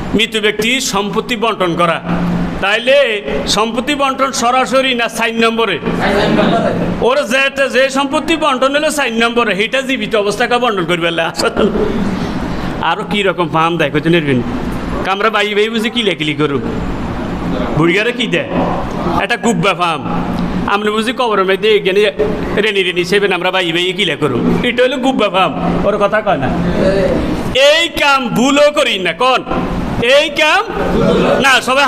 মৃত ব্যক্তির সম্পত্তি বন্টন করা, তাইলে সম্পত্তি বন্টন সরাসরি না 4 নম্বরে? ওরা যে সম্পত্তি বন্টন হলো 4 নম্বরে, সেটা জীবিত অবস্থাকে বন্টন করবে। আরো কি রকম ফার্ম দেয় কত নির্বিন আমরা বাই বাই বুঝি কিলাকিলি করুক, বুড়িগারে কি দেয় একটা গুব্বা ফার্ম, আমরা বুঝি কবরের মধ্যে এখানে রেনি রেনি সেবেন আমরা বাই বাই কিলা করুক, এটা হলো গুব্বা ফার্ম। ওর কথা কয় না, এই কাম ভুলও করি না, কোন এই কাম না সবাই।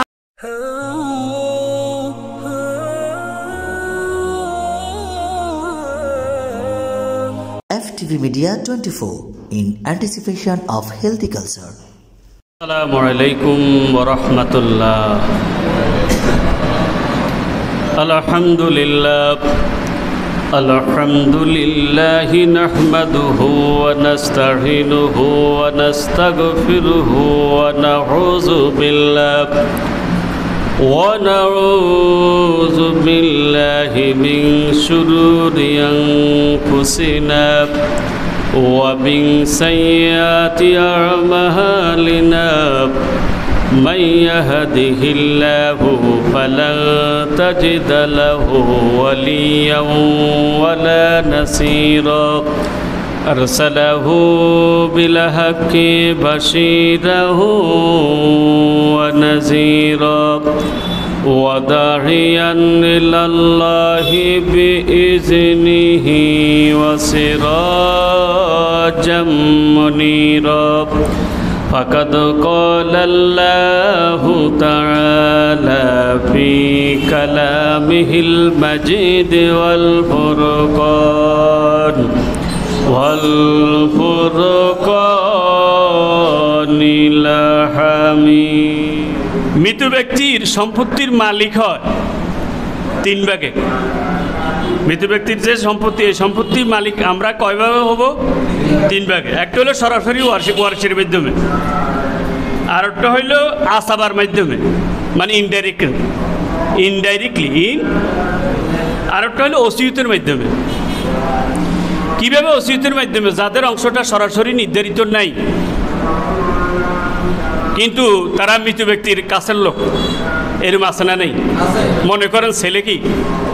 FTV Media 24 in anticipation of healthy culture. Assalamu alaikum wa rahmatullah. Alhamdulillah nahmaduhu wa nasta'inuhu wa nastaghfiruhu wa na'udzu billahi min shururi anfusina wa min sayyiati a'malina. من يهده الله فلن تجد له وليا ولا نصيرا أرسله بالحق بشيرا ونذيرا وداعيا إلى الله بإذنه وسراجا منيرا. فقد قال الله تعالى في كلامه المجيد والفرقان الحميد. মৃত ব্যক্তির সম্পত্তির মালিক হয় 3 ভাগে। মৃত ব্যক্তির যে সম্পত্তি, এই সম্পত্তির মালিক আমরা কয়ভাবে হব? 3 ভাগে। একটা হলো সরাসরি ওয়ারিশের মাধ্যমে, আর একটা হইল আসাবার মাধ্যমে, মানে ইনডাইরেক্টলি, আর একটা হলো ওসিয়তের মাধ্যমে। কিভাবে ওসিয়তের মাধ্যমে? যাদের অংশটা সরাসরি নির্ধারিত নাই, কিন্তু তারা মৃত ব্যক্তির কাছের লোক, এরকম আছে না নেই? মনে করেন ছেলে কি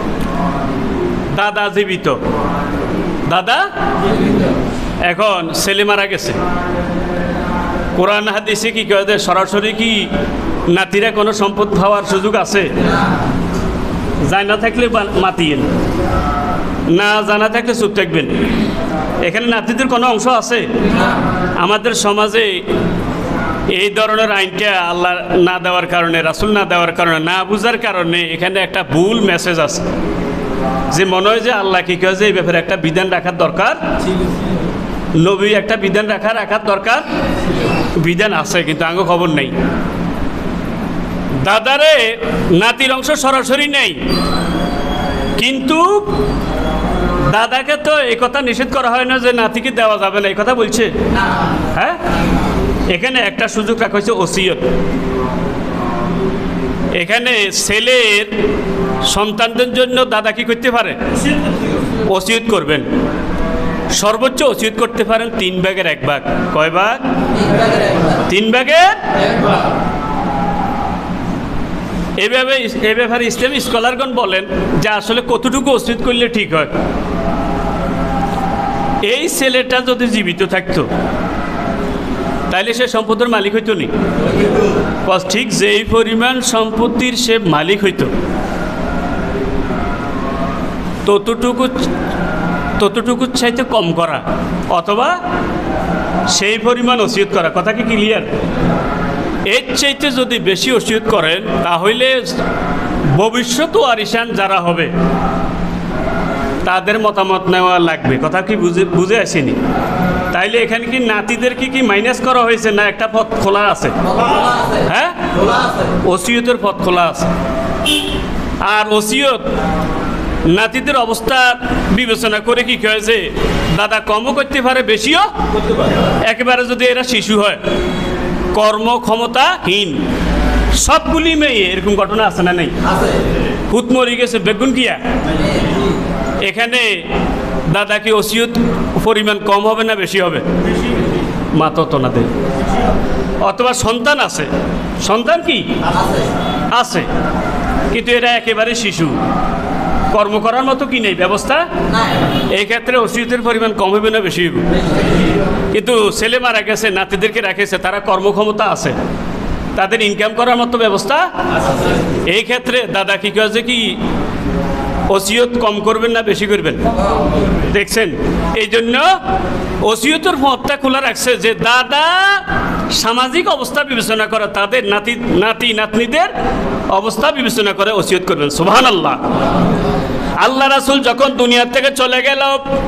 দাদা জীবিত, দাদা এখন ছেলে মারা গেছে, কোরআন হাদিসে কি কয়, সরাসরি কি নাতিরা কোনো সম্পদ পাওয়ার সুযোগ আছে? জানা থাকলে মাতিয়েন, না জানা থাকলে চুপ থাকবেন। এখানে নাতিদের কোনো অংশ আছে? আমাদের সমাজে এই ধরনের আইনটা আল্লাহ না দেওয়ার কারণে, রাসূল না দেওয়ার কারণে, না বুঝার কারণে এখানে একটা ভুল মেসেজ আছে, যে মনে হয় যে আল্লাহ কি কয় যে এই ব্যাপারে একটা বিধান রাখার দরকার, নবী একটা বিধান রাখার দরকার, বিধান আছে কিন্তু আঙ্গ খবর নেই। দাদারে নাতির অংশ সরাসরি নেই, কিন্তু দাদাকে তো এই কথা নিষেধ করা হয় না যে নাতিকে দেওয়া যাবে না, এই কথা বলছে। হ্যাঁ, এখানে একটা সুযোগ রাখা হয়েছে ওসিয়ত। এখানে ছেলের সন্তানদের জন্য দাদা কি করতে পারে? ওসিয়ত করবেন। সর্বোচ্চ ওসিয়ত করতে পারেন 3 ভাগের 1 ভাগ। কয় ভাগ? 3 ভাগের 1 ভাগ। এই ব্যাপারে ইসলামী স্কলারগণ বলেন যে আসলে কতটুকু ওসিয়ত করলে ঠিক হয়। এই ছেলেটা যদি জীবিত থাকতো তাইলে সে সম্পদের মালিক হইতো নি? ঠিক যেই পরিমাণ সম্পত্তির সে মালিক হইতো, ততটুকু চাইতে কম করা অথবা সেই পরিমাণ ওসিয়ত করা। কথা কি ক্লিয়ার? এর চাইতে যদি বেশি ওসিয়ত করেন তাহলে ভবিষ্যৎ ওয়ারিসান যারা হবে তাদের মতামত নেওয়া লাগবে। কথা কি বুঝে আসেনি? তাইলে এখানে কি নাতিদের কি মাইনাস করা হয়েছে, না একটা পথ খোলা আছে? হ্যাঁ, ওসিয়তের পথ খোলা আছে। আর ওসিয়ত নাতিদের অবস্থা বিবেচনা করে কি হয়েছে, দাদা কমও করতে পারে, বেশিও করতে পারে। একেবারে যদি এরা শিশু হয়, কর্মক্ষমতাহীন, সবগুলি মেয়ে, এরকম ঘটনা আছে না নেই? হুত মরি গেছে বেগুন কিয়া, এখানে দাদা কি ওসিয়ত পরিমাণ কম হবে না বেশি হবে? মাতো তো না দেয়। অথবা সন্তান আছে, সন্তান কি আছে, কিন্তু এরা একেবারে শিশু, কর্ম করার মতো কি নেই, ব্যবস্থা। এই ক্ষেত্রে ওসিয়তের পরিমাণ কম হবে না বেশি হবে? কিন্তু ছেলে মারা গেছে, নাতিদেরকে রেখেছে, তারা কর্মক্ষমতা আছে, তাদের ইনকাম করার মতো ব্যবস্থা। এই ক্ষেত্রে দাদা কি কাজে কি ওসিয়ত কম করবেন না বেশি করবেন? দেখছেন, এই জন্য ওসিয়তের পথটা খোলা রাখছে যে দাদা সামাজিক অবস্থা বিবেচনা করে, তাদের নাতি নাতনিদের অবস্থা বিবেচনা করে ওসিয়ত করবেন। সুবহানাল্লাহ। আল্লাহ রাসূল যখন দুনিয়া থেকে চলে গেল,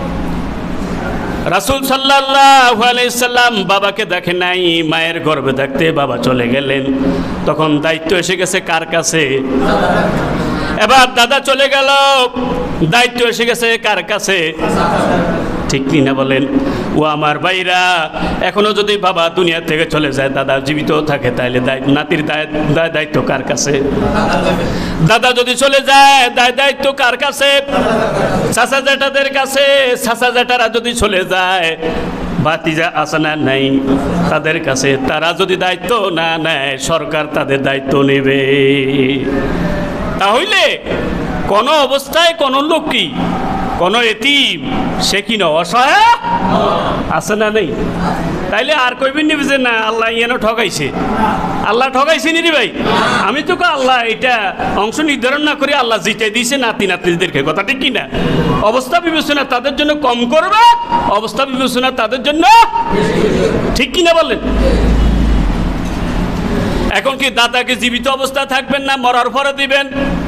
রাসূল সাল্লাল্লাহু আলাইহি সাল্লাম বাবাকে দেখে নাই, মায়ের গর্ভে থাকতে বাবা চলে গেলেন। তখন দায়িত্ব এসে গেছে কার কাছে? এবার দাদা চলে গেল, দায়িত্ব এসে গেছে কার কাছে? ঠিক কি না বলেন? ও আমার ভাইরা, এখনো যদি বাবা দুনিয়া থেকে চলে যায়, দাদা জীবিত থাকে, তাইলে নাতির দায়িত্ব কার কাছে? দাদা যদি চলে যায়, দায়িত্ব কার কাছে? চাচা জেঠাদের কাছে। চাচা জেঠারা যদি চলে যায়, ভাতিজা আছে না নাই, তাদের কাছে। তারা যদি দায়িত্ব না নেয়, সরকার তাদের দায়িত্ব নেবে। তাহলে কোন অবস্থায় কোন লোক কি, কোন এতিম সে কি না অসহায় আছে না নেই? তাইলে আর কইবেন নিবে যে না আল্লাহ ইয়ানো ঠকাইছে, আল্লাহ ঠকাইছে নি রে ভাই। আমি তো আল্লাহ এটা অংশ নির্ধারণ না করে আল্লাহ জিতাই দিয়েছে নাতি নাতনিদেরকে, কথা ঠিক কিনা? অবস্থা বিবেচনা তাদের জন্য কম করবে, অবস্থা বিবেচনা তাদের জন্য ঠিক কিনা বলেন? এখন কি দাদাকে জীবিত অবস্থা থাকবেন না মরার পরে দিবেন?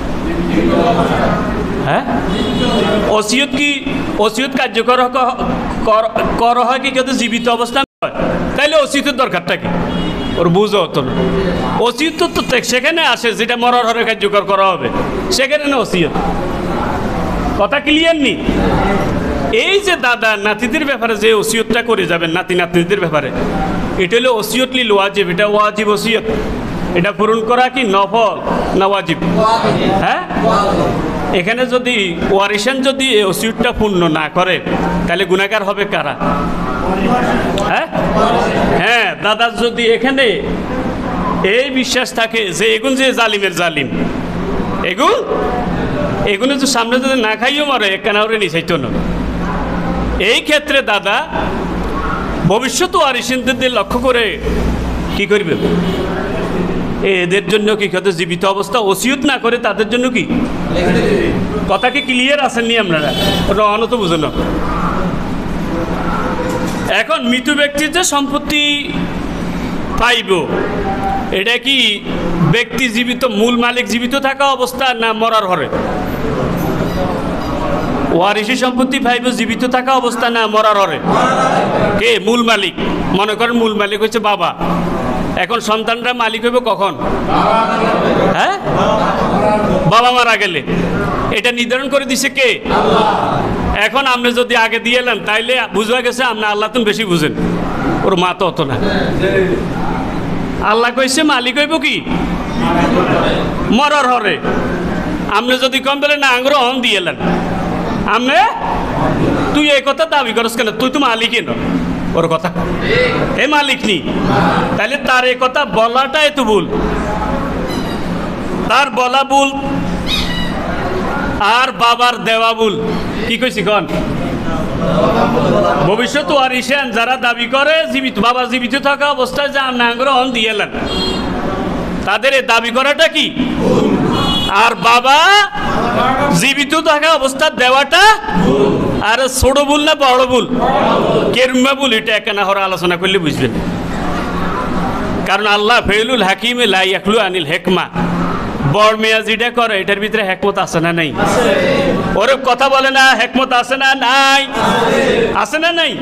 হ্যাঁ, ওসিয়ত কি ওসিয়ত কার্যকর করা হয় কি কিন্তু জীবিত অবস্থা হয়? তাইলে ওসিয়তের দরকারটা কি? ওর বুঝো হতো না। ওসিয়ত তো সেখানে আসে যেটা মরার হরে কার্যকর করা হবে, সেখানে না ওসিয়ত। কথা ক্লিয়ার নি? এই যে দাদা নাতিদের ব্যাপারে যে ওসিয়তটা করে যাবেন নাতি নাতনিদের ব্যাপারে, এটা হলো ওসিয়ত লিল ওয়াজিব। এটা ওয়াজিব ওসিয়ত, এটা পূরণ করা কি নফল না ওয়াজিব? হ্যাঁ, এখানে যদি ওয়ারিসান যদি ওসিয়তটা পূর্ণ না করে, তাহলে গুনাহগার হবে কারা? হ্যাঁ হ্যাঁ, দাদা যদি এখানে এই বিশ্বাস থাকে যে এগুন যে জালিমের জালিম, এগুলো তো সামনে যদি না খাইও মারে একখানা নিচাইতো না। এই ক্ষেত্রে দাদা ভবিষ্যৎ ওয়ারিসিনদের লক্ষ্য করে কি করবে? এদের জন্য কি কথা জীবিত অবস্থা ওসিয়ত না করে তাদের জন্য কি? কথা কি ক্লিয়ার আসেননি আপনারা? ওটা অনত বুঝেন। এখন মৃত ব্যক্তির যে সম্পত্তি পাইব, এটা কি ব্যক্তি জীবিত, মূল মালিক জীবিত থাকা অবস্থা না মরার ঘরে? ওয়ারিসি সম্পত্তি পাইব জীবিত থাকা অবস্থা না মরার ঘরে? কে মূল মালিক? মনে করেন মূল মালিক হচ্ছে বাবা, এখন সন্তানরা মালিক হইব কখন? হ্যাঁ, বাবা মারা গেলে। এটা নির্ধারণ করে দিছে কে? এখন আপনি যদি আগে দিয়ে এলেন তাইলে বুঝা গেছে আপনি আল্লাহ তুমি বেশি বুঝেন, ওর মা তো অত না। আল্লাহ কইছে মালিক হইব কি মরার হরে। আপনি যদি কম বলে না আঙ্গুর অন দিয়ে এলেন, আপনি তুই এই কথা দাবি করস কেন? তুই তো মালিকই ন, ওর কথা এ মালিক নি, তাহলে তার এই কথা বলাটাই তো ভুল। তার বলা ভুল আর বাবার দেওয়া ভুল। কি কইছি কন? ভবিষ্যৎ ওয়ারিসান যারা দাবি করে জীবিত, বাবা জীবিত থাকা অবস্থায় যে আঙ্গুর অন দিয়ে এলেন, তাদের এই দাবি করাটা কি? আর বাবা জীবিত থাকা অবস্থা দেওয়াটা আর ছোট ভুল না বড় ভুল? কেরুমা ভুল? এটা একানা হরে আলোচনা করলে বুঝবেন। কারণ আল্লাহ ফেলুল হাকিমে লা ইয়াখলু আনিল হেকমা, বড় মেয়া যেটা করে এটার ভিতরে হেকমত আছে না নাই? ওরে কথা বলে না, হেকমত আছে না নাই? আছে না নাই?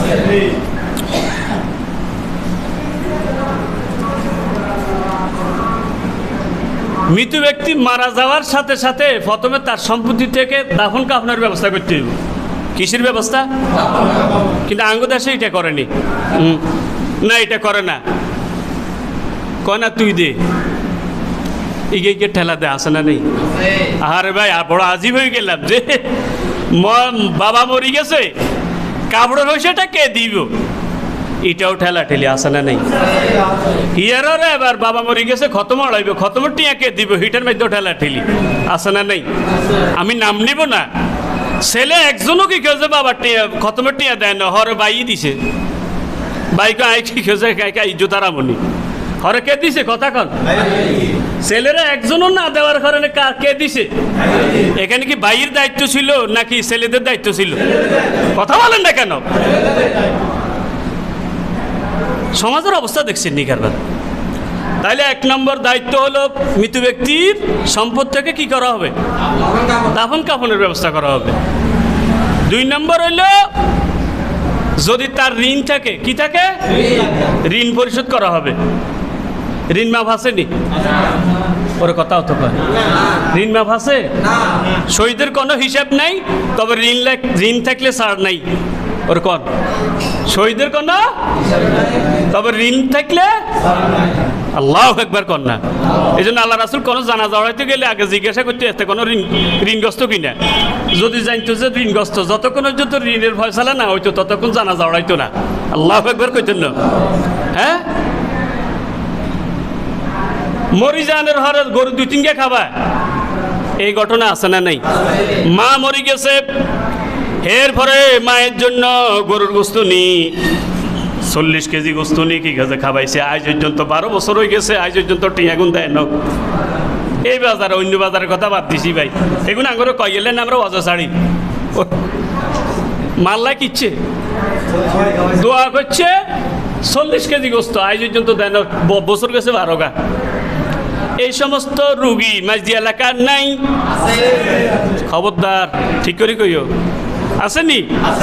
মৃত ব্যক্তি মারা যাওয়ার সাথে সাথে প্রথমে তার সম্পত্তি থেকে দাফন কাফনের ব্যবস্থা করতে হবে। কিসের ব্যবস্থা? কিন্তু আঙ্গুদেশে এটা করেনি, না এটা করে না, কয় না তুই দে, ইগে ঠেলা দে, আসে না নেই? আরে ভাই বড় আজিব হয়ে গেলাম যে বাবা মরি গেছে, কাপড়ের পয়সাটা কে দিব? এটাও ঠেলা ঠেলি আছে না নেই? হিয়ারও এবার বাবা মরি গেছে খতম হলাইবে, খতমের টিয়াকে দিব, হিটার মধ্যেও ঠেলা ঠেলি আছে না নেই? আমি নাম নিব না, ছেলে একজনও কি কেউ যে বাবার টিয়া খতমের টিয়া দেয় না, হরে বাইই দিছে, বাইকে আই কি খেয়েছে জুতারামনি হরে কে দিছে কথা কন? ছেলেরা একজনও না দেওয়ার কারণে কে দিছে? এখানে কি বাইয়ের দায়িত্ব ছিল নাকি ছেলেদের দায়িত্ব ছিল? কথা বলেন না কেন? সমাজের অবস্থা দেখছেন নি কারবার। তাইলে 1 নম্বর দায়িত্ব হলো মৃত ব্যক্তির সম্পদ থেকে কি করা হবে? দাফন কাফনের ব্যবস্থা করা হবে। 2 নম্বর হইল যদি তার ঋণ থাকে, কি থাকে? ঋণ পরিশোধ করা হবে। ঋণ মাফ আসেনি? ওর কথা হতো কয় ঋণ মাফ আছে? শহীদের কোনো হিসাব নাই, তবে ঋণ থাকলে ছাড় নাই। ওর কন শহীদের কোনো, তবে ঋণ থাকলে আল্লাহু আকবার কন না। এই জন্য আল্লাহ রাসূল কোনো জানাজা পড়াইতে গেলে আগে জিজ্ঞাসা করতে এতে কোনো ঋণগ্রস্ত কিনা। যদি জানতো যে ঋণগ্রস্ত, যতক্ষণ পর্যন্ত ঋণের ফয়সালা না হইতো ততক্ষণ জানাজা পড়াইতো না। আল্লাহু আকবার কইতেন না? হ্যাঁ, মরি জানের হরে গরু 2-3 খাবা, এই ঘটনা আছে না নাই? মা মরি গেছে, এরপরে মায়ের জন্য গরুর গোস্ত নি 40 কেজি গোস্ত নি কি গেছে খাবাইছে, আজ পর্যন্ত 12 বছর হয়ে গেছে, আজ পর্যন্ত টিয়াগুন দেয় না। এই বাজারে অন্য বাজারের কথা বাদ দিছি ভাই, এগুলো আঙুরে কই গেলেন আমরা অজা শাড়ি মাল্লাই কিচ্ছে দোয়া করছে 40 কেজি গোস্ত আজ পর্যন্ত দেয় না, বছর গেছে 12 গা। এই সমস্ত রুগী মাঝদি এলাকার নাই? খবরদার ঠিক করে কইও, আসেনি?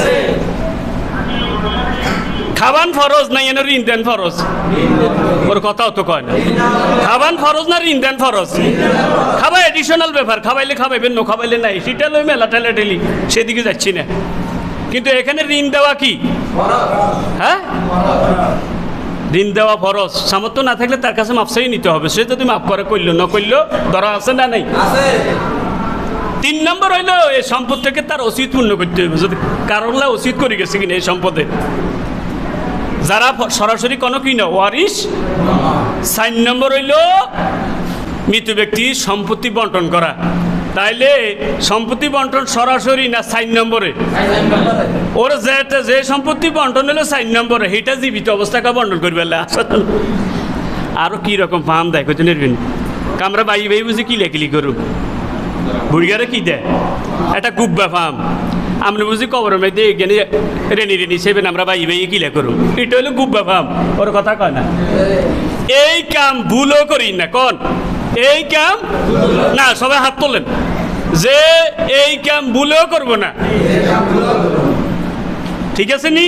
খাবান ফরজ নাই, এনে ঋণ দেন ফরজ। ওর কথাও তো কয় না, খাবান ফরজ না ঋণ দেন ফরজ? খাবা এডিশনাল ব্যাপার, খাবাইলে খাবাইবেন, নো খাবাইলে নাই, সেটা লই মেলা ঠেলা ঠেলি, সেদিকে যাচ্ছি না। কিন্তু এখানে ঋণ দেওয়া কি? হ্যাঁ, ঋণ দেওয়া ফরজ। সামর্থ্য না থাকলে তার কাছে মাপসাই নিতে হবে, সে যদি মাফ করে করলো না করলো ধরা আছে না নাই? 3 নম্বর হইলো এই সম্পদ থেকে তার ওসিয়ত পূর্ণ করতে হবে, যদি কারণ ওসিয়ত করে গেছে কিনা এই সম্পদে। যারা সরাসরি কোনো কিনা ওয়ারিশ। 4 নম্বর হইল মৃত ব্যক্তির সম্পত্তি বন্টন করা। তাইলে সম্পত্তি বন্টন সরাসরি না 4 নম্বরে? ওর যে সম্পত্তি বন্টন হলো 4 নম্বরে, সেটা জীবিত অবস্থাকে বন্টন করবে। আরো কি রকম ফার্ম দেয় কত নির্বিন আমরা বাই বাই বুঝি কিলাকিলি করুক, বুড়িগারে কি দেয় একটা গুব্বা ফার্ম, আমরা বুঝি কবর মধ্যে এখানে রেনি রেনি সেবেন আমরা বাই বাই কিলা করুক, এটা হলো গুব্বা ফার্ম। ওর কথা কয় না, এই কাম ভুলও করি না। কোন এই কাম না? সবাই হাত তোলেন যে এই কাম ভুলেও করবো না, ঠিক আছে নি?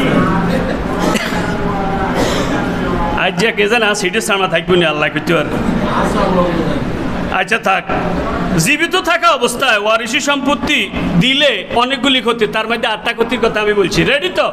আজ যে কে জানা সিটের সামনে থাকবো না, আল্লাহ করতে পারে। আচ্ছা থাক, জীবিত থাকা অবস্থায় ওয়ারিশি সম্পত্তি দিলে অনেকগুলি ক্ষতি, তার মধ্যে 8টা ক্ষতির কথা আমি বলছি। রেডি তো?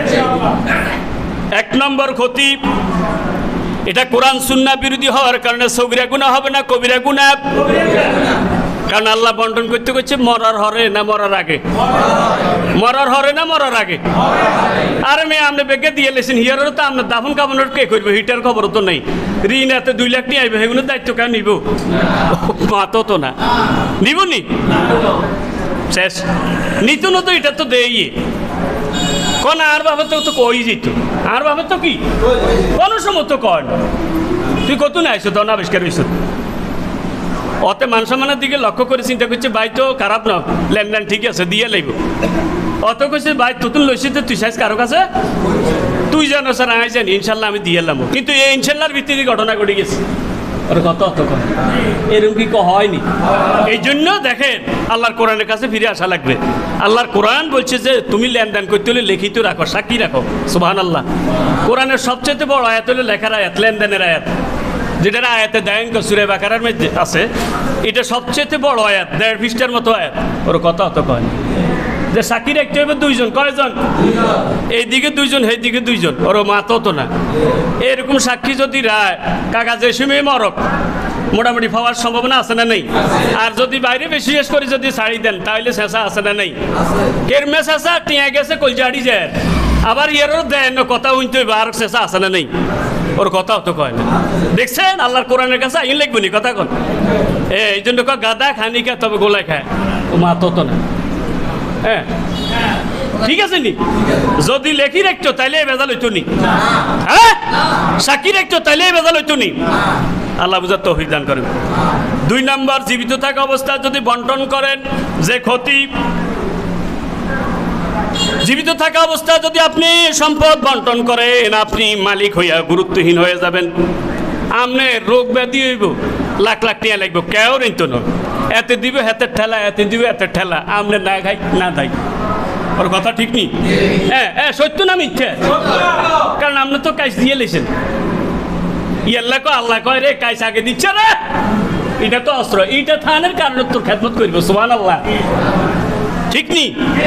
1 নম্বর ক্ষতি, এটা কোরআন সুন্নাহ বিরোধী হওয়ার কারণে সগীরা গুনাহ হবে না, কবিরা গুনাহ। কারণ আল্লাহ বন্টন করতে করছে মরার হরে না মরার আগে? মরার হরে না মরার আগে? আরে মেয়ে আপনি বেগে দিয়ে লেছেন, হিয়ারও তো আপনার দাফন কাফনের কে করবে? হিটার খবর তো নেই। ঋণ এত 2 লাখ নিয়ে আইবে, সেগুলোর দায়িত্ব কেন নিব? মাতো তো না নিব নি, শেষ নিত না তো, এটা তো দেই কোন আর বাবা তো কই যেত, আর বাবা তো কি কোন সময় তো কন তুই কত না আইসো তখন আবিষ্কার হইস। অতে মান সম্মানের দিকে লক্ষ্য করে চিন্তা করছে, ভাই তো খারাপ না, লেনদেন ঠিক আছে দিয়ে লাইব। অত কইছে ভাই তুতুন লইছি তো তুই সাইজ কারো কাছে তুই জানো স্যার আমি জানি, ইনশাল্লাহ আমি দিয়ে এলাম। কিন্তু এই ইনশাল্লাহর ভিত্তিতে ঘটনা ঘটে গেছে। ওর কত অত এরকম কি হয়নি? এই জন্য দেখেন আল্লাহর কোরআনের কাছে ফিরে আসা লাগবে। আল্লাহর কোরআন বলছে যে তুমি লেনদেন করতে হলে লিখিত রাখো, সাক্ষী রাখো। সুবহানাল্লাহ। কোরআনের সবচেয়ে বড় আয়াত হলো লেখার আয়াত, লেনদেনের আয়াত, যেটা আয়াতে দেন সূরা বাকারার মধ্যে আছে। এটা সবচেয়ে বড় আয়াত, 1.5 পৃষ্ঠার মতো আয়াত। ওর কত অত কয় যে সাক্ষী রাখতে হবে 2 জন। কয়জন? এইদিকে 2 জন, এইদিকে 2 জন। ওর মাতো তো না। এরকম সাক্ষী যদি রায় কাগজে সময় মরক মোটামুটি পাওয়ার সম্ভাবনা আছে না নেই? আর যদি বাইরে বিশেষ করে যদি ছাড়ি দেন তাহলে শেষা আছে না নেই? কেরমে শেষা টিয়া গেছে কলজাড়ি যায় আবার ইয়ারও দেন কথা হইতে আর শেষা আছে না নেই, ওর কথাও তো কয় না। দেখছেন আল্লাহর কোরআনের কাছে আইন লিখবো নি কথা কন, এই জন্য গাদা খানিকা তবে গোলায় খায়, ও মা তো না। হ্যাঁ ঠিক আছে নি, যদি লেখি রাখতো তাইলে বেজাল হইতো নি, হ্যাঁ সাক্ষী রাখতো তাইলে বেজাল হইতো নি। আল্লাহ বুঝার তৌফিক দান করেন। 2 নম্বর, জীবিত থাকা অবস্থায় যদি বন্টন করেন যে ক্ষতি, জীবিত থাকা অবস্থায় যদি আপনি সম্পদ বন্টন করেন, আপনি মালিক হইয়া গুরুত্বহীন হয়ে যাবেন। আপনি রোগ ব্যাধি হইব, লাখ লাখ টাকা লাগবে, কেউ নিত না, এতে দিবে হাতের ঠেলা, এতে দিবে হাতের ঠেলা, আপনি না খাই না খাই, ওর কথা ঠিক নেই। হ্যাঁ সত্য না মিথ্যে? কারণ আপনি তো কাজ দিয়ে লেছেন, ইয়াল্লা কো আল্লাহ কয় রে কাজ আগে দিচ্ছে রে, এটা তো অস্ত্র, এইটা থানের কারণে তোর খেদমত করবো, সুবহানাল্লাহ, ঠিক নেই?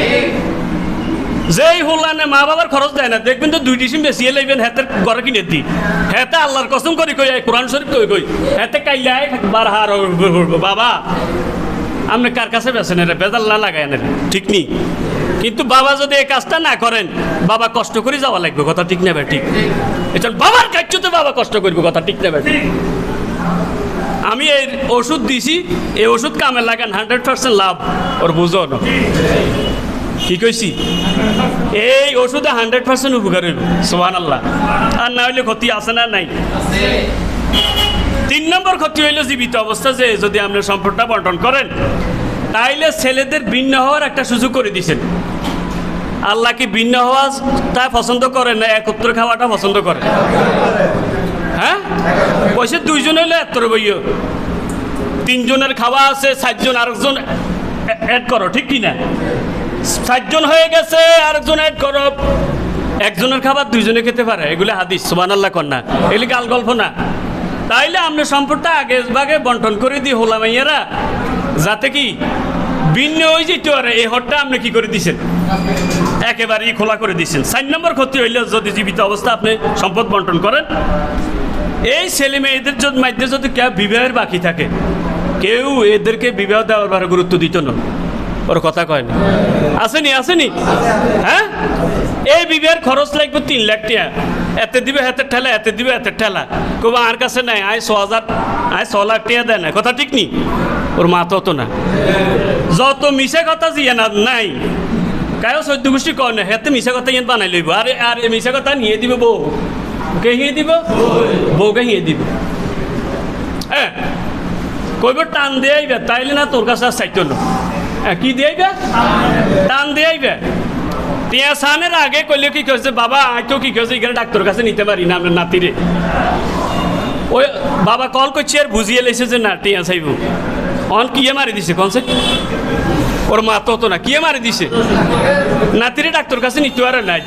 যেই হুলানে মা বাবার খরচ দেয় না, দেখবেন তো 2 ডিসিম বেশি লাইবেন হাতের ঘরে কিনে দি, হেতে আল্লাহর কসম করি কই, কোরআন শরীফ কই কই, হেতে কাইলাই বার হার বাবা আপনি কার কাছে বেছেন রে, বেজাল না লাগায় না, ঠিক নেই? কিন্তু বাবা যদি এই কাজটা না করেন, বাবা কষ্ট করে যাওয়া লাগবে, কথা ঠিক নেবে, ঠিক? এটা বাবার কার্যতে বাবা কষ্ট করবে, কথা ঠিক নেবে, ঠিক? আমি এই ওষুধ দিছি, এই ওষুধ কামে লাগান, 100% লাভ, ওর বুঝো না কি কইছি? এই ওষুধে 100% উপকার হইব, সুবহানাল্লাহ, আর না হইলে ক্ষতি আছে না নাই? 3 নম্বর ক্ষতি হইল জীবিত অবস্থা, যে যদি আপনি সম্পদটা বন্টন করেন, তাইলে ছেলেদের ভিন্ন হওয়ার একটা সুযোগ করে দিয়েছেন। আল্লাহ কি ভিন্ন হওয়া তা পছন্দ করেন না একত্র খাওয়াটা পছন্দ করে? হ্যাঁ পয়সা 2 জন হইলে এত বইও, 3 জনের খাওয়া আছে, 4 জন আরেকজন অ্যাড করো, ঠিক কিনা? 4 জন হয়ে গেছে, আরেকজন অ্যাড করো, একজনের খাবার 2 জনে খেতে পারে, এগুলো হাদিস, সুবহানাল্লাহ কন্যা, এগুলি গাল গল্প না। তাইলে আপনি সম্পদটা আগে ভাগে বন্টন করে দিই হোলা মাইয়ারা, যাতে কি ভিন্ন হয়ে যেতে পারে, এই হটটা আপনি কি করে দিচ্ছেন, একেবারেই খোলা করে দিচ্ছেন। 4 নম্বর ক্ষতি হইল যদি জীবিত অবস্থা আপনি সম্পদ বন্টন করেন, এই ছেলে মেয়েদের মধ্যে যদি কেউ বিবাহের বাকি থাকে, কেউ এদেরকে বিবাহ দেওয়ার ব্যাপারে গুরুত্ব দিত না, ওর কথা কয় না, আসেনি আসেনি? হ্যাঁ এই বিবাহের খরচ লাগবে 3 লাখ টাকা, এতে দিবে হাতের ঠেলা, এতে দিবে হাতের ঠেলা, কবা আর কাছে নাই, 6 লাখ টাকা দেয় না, কথা ঠিক নি? ওর মা তো না, যত মিশা কথা জিয়া না নাই, কায়ও 14 গোষ্ঠী কয় না, হেতে মিশা কথা ইয়ে বানাই লইব, আর মিশা কথা নিয়ে দিবে বউ, কে হিয়ে দিব? বউকে হিয়ে দিব। হ্যাঁ কইব টান দিয়ে আইবে, তাইলে না তোর কাছে আর চাইতো না, কি দিয়ে আইবে? টান দিয়ে আইবে। টিয়া সানের আগে কইলে কি কইছে, বাবা আইতো কি কইছে, এখানে ডাক্তার কাছে নিতে পারি না আপনার নাতিরে, ওই বাবা কল করছে আর বুঝিয়ে লেছে যে না টিয়া চাইব, অন কিয়ে মারি দিছে কনসেপ্ট, ওর মা তো না, কিয়ে মারি দিছে, নাতিরে ডাক্তার কাছে নিতে পারে না,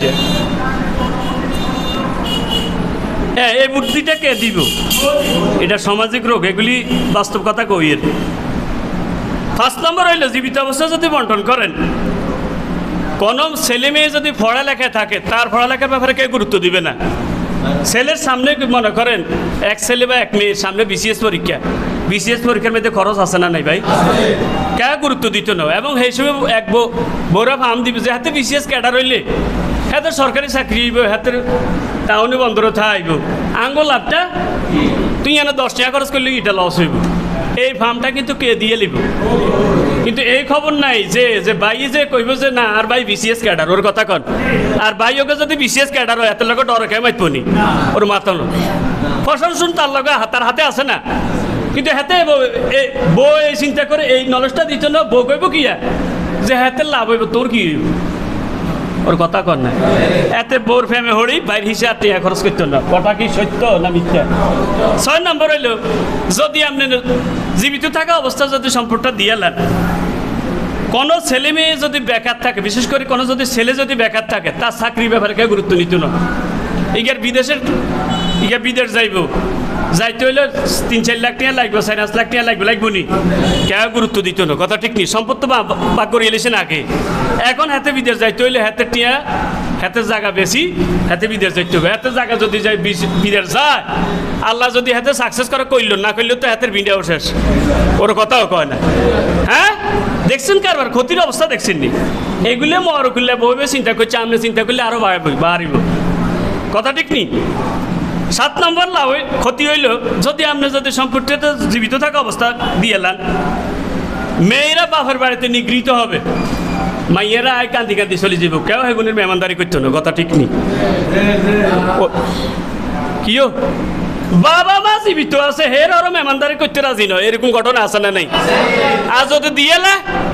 এই বুদ্ধিটা কে দিব? এটা সামাজিক রোগ, এগুলি বাস্তব কথা কইয়ের। 5 নম্বর হইল জীবিত অবস্থা যদি বন্টন করেন, কোন ছেলে মেয়ে যদি পড়ালেখায় থাকে, তার পড়ালেখার ব্যাপারে কেউ গুরুত্ব দিবে না। ছেলের সামনে মনে করেন এক ছেলে বা এক মেয়ের সামনে বিসিএস পরীক্ষা, বিসিএস পরীক্ষার মধ্যে খরচ আছে না নাই ভাই? কে গুরুত্ব দিত না, এবং সেই সময় এক বড় ফার্ম দিবে যে হাতে বিসিএস ক্যাডার হইলে হাতে সরকারি চাকরি হইব, হাতের টাউনে বন্দর থাকব, আঙ্গুল লাভটা তুই এনে 10 টাকা খরচ করলে এটা লস হইব, এই ফার্মটা কিন্তু কে দিয়ে লিব। কিন্তু এই খবর নাই যে যে ভাই যে কইব যে না আর ভাই বিসিএস ক্যাডার, ওর কথা কন, আর ভাই ওকে যদি বিসিএস ক্যাডার হয় এত লোক ডরে খেয়ে মাইতনি, ওর মাতানো ফসল শুন তার লগে হাতার হাতে আছে না, কিন্তু হাতে বউ এই চিন্তা করে এই নলেজটা দিত না, বউ কইব কি যে হাতে লাভ হইব, তোর কি হইব, ওর কথা কর না, এতে বোর ফেমে হড়ি বাইর হিসেবে টাকা খরচ করতো না, কথা কি সত্য না মিথ্যা? 6 নম্বর হইল যদি আপনি জীবিত থাকা অবস্থা যদি সম্পদটা দিয়ালেন, কোনো ছেলে মেয়ে যদি বেকার থাকে, বিশেষ করে কোনো যদি ছেলে যদি বেকার থাকে, তার চাকরির ব্যাপারে কেউ গুরুত্ব নিত না। বিদেশ যাইতে হইলে 3-4 লাখ টাকা লাগবে, 4-5 লাখ টাকা লাগবে নি, কেউ গুরুত্ব দিত না, কথা ঠিক নেই? সম্পদ তো ভাগ করে এলেছেন আগে, এখন হাতে বিদেশ যাইতে হইলে হাতে টিয়া হাতে জায়গা বেশি হাতে বিদেশ যাইতে হবে। হাতে জায়গা যদি যায় বিদেশ যায়, আল্লাহ যদি হাতে সাকসেস করে কইল, না কইলেও তো হাতের ভিডিও শেষ, ওর কথাও কয় না। হ্যাঁ, দেখছেন কারবার ক্ষতির অবস্থা দেখছেন নি? এগুলো মর করলে বইবে চিন্তা করছে, আমি চিন্তা করলে আরো বাড়িব, কথা ঠিক নি? 7 নম্বর লাভ ক্ষতি হইল যদি আপনি যদি সম্পত্তিতে জীবিত থাকা অবস্থা দিয়ে এলান, মেয়েরা বাপের বাড়িতে নিগৃহীত হবে, মাইয়েরা আয় কান্দি কান্দি চলে যাব, কেউ হেগুনের মেহমানদারি করতো না, কথা ঠিক নি? কিও বাবা মা জীবিত আছে, হের আরো মেহমানদারি করতে রাজি নয়, এরকম ঘটনা আছে না নাই? আর যদি দিয়ে এলা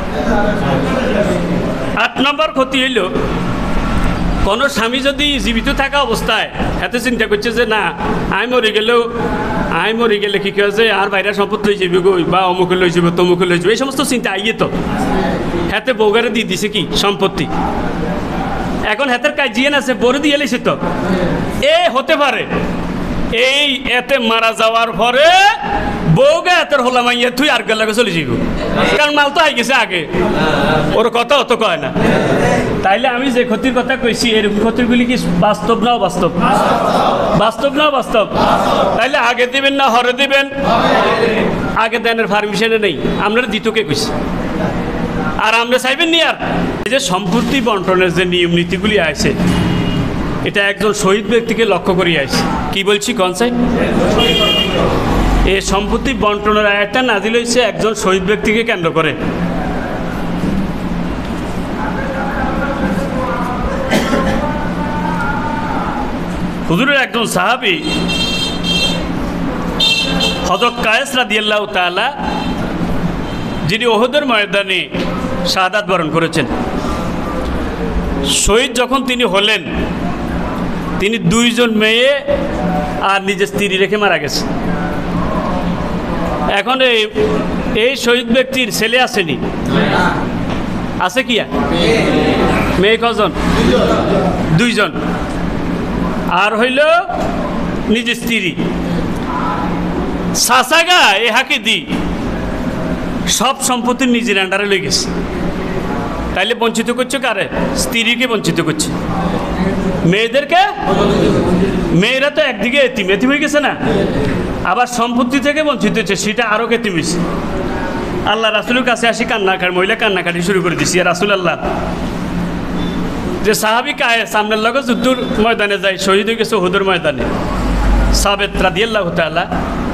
8 নম্বর ক্ষতি হইল কোনো স্বামী যদি জীবিত থাকা অবস্থায় এত চিন্তা করছে যে না আমি মরে গেলে কি কেউ যে আর বাইরের সম্পদ লই যাবি গই, বা অমুকে লই যাব, তমুকে লই যাব, এই সমস্ত চিন্তা আইয়ে তো হাতে বউগারে দিয়ে দিছে কি সম্পত্তি। এখন হাতের কাজিয়ে আছে বড় দিয়ে লেছে তো হতে পারে এই এতে মারা যাওয়ার পরে বউগে এতের হলা মাইয়া তুই আর গেলে চলে যাইব, কারণ মাল তো আই গেছে আগে, ওর কথা অত কয় না। তাইলে আমি যে ক্ষতির কথা কইছি এরকম ক্ষতিগুলি কি বাস্তব না অবাস্তব? বাস্তব না অবাস্তব? তাইলে আগে দিবেন না হরে দিবেন? আগে দেনের পারমিশনে নেই, আমরা দ্বিতীয়কে কইছি। আর আমরা চাইবেন নি আর এই যে সম্পত্তি বন্টনের যে নিয়ম নীতিগুলি আছে, এটা একজন শহীদ ব্যক্তিকে লক্ষ্য করিয়ে আসছে। কি বলছি কনসেপ্ট? এই সম্পত্তি বন্টনের আয়াতটা নাজিল হয়েছে একজন শহীদ ব্যক্তিকে কেন্দ্র করে। হুজুরের একজন সাহাবী হযরত কায়েস রাদিয়াল্লাহু তাআলা, যিনি উহুদের ময়দানে শাহাদাত বরণ করেছেন, শহীদ যখন তিনি হলেন, তিনি 2 জন মেয়ে আর নিজের স্ত্রী রেখে মারা গেছে। এখন এই শহীদ ব্যক্তির ছেলে আসেনি, আছে কি? মেয়ে কজন? 2 জন, আর হইল নিজের স্ত্রী। সাসাগা এ হাকে দি সব সম্পত্তি নিজের আন্ডারে লই গেছে। তাইলে বঞ্চিত করছে কারে? স্ত্রীকে বঞ্চিত করছে, মেয়েদেরকে। মেয়েরা তো একদিকে এতিম হয়ে গেছে না, আবার সম্পত্তি থেকে বঞ্চিত হচ্ছে, সেটা আরো এতিম হয়েছে। আল্লাহ রাসূলের কাছে আসি মহিলা কান্নাকাটি শুরু করে দিছি। রাসূল আল্লাহ যে সাহাবী কায়েস সামনের লগে যুদ্ধের ময়দানে যায়, শহীদ হয়ে গেছে উহুদের ময়দানে, সাবেত রাদিয়াল্লাহু তাআলা।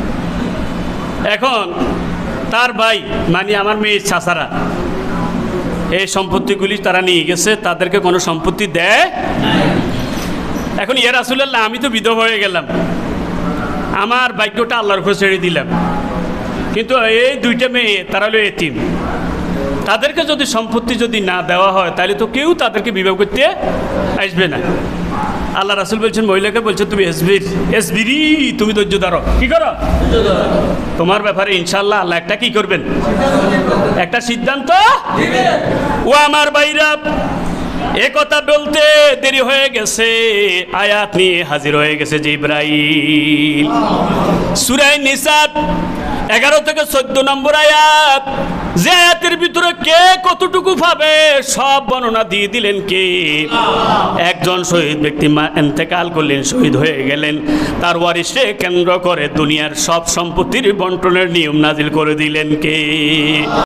এখন তার ভাই মানে আমার মেয়ের চাচারা এই সম্পত্তিগুলি তারা নিয়ে গেছে, তাদেরকে কোনো সম্পত্তি দেয়। এখন ইয়া রাসূলুল্লাহ, আমি তো বিধবা হয়ে গেলাম, আমার ভাগ্যটা আল্লাহর উপর ছেড়ে দিলাম, কিন্তু এই 2টা মেয়ে তারা হলো এতিম, তাদেরকে যদি সম্পত্তি যদি না দেওয়া হয় তাহলে তো কেউ তাদেরকে বিবাহ করতে আসবে না। আল্লাহ রাসূল বলছেন, মহিলাকে বলছেন তুমি এসবিরি, তুমি ধৈর্য ধরো। কি করো? তোমার ব্যাপারে ইনশাআল্লাহ আল্লাহ একটা কি করবেন, একটা সিদ্ধান্ত দিবেন। ও আমার ভাইরা, এ কথা বলতে দেরি হয়ে গেছে, আয়াত নিয়ে হাজির হয়ে গেছে জিবরাইল। সূরা নিসা 11 থেকে 14 নম্বর আয়াত, যে আয়াতের ভিতরে কে কতটুকু পাবে সব বর্ণনা দিয়ে দিলেন কে? একজন শহীদ ব্যক্তি ইন্তেকাল করলেন, শহীদ হয়ে গেলেন, তার ওয়ারিসে কেন্দ্র করে দুনিয়ার সব সম্পত্তির বন্টনের নিয়ম নাজিল করে দিলেন কে?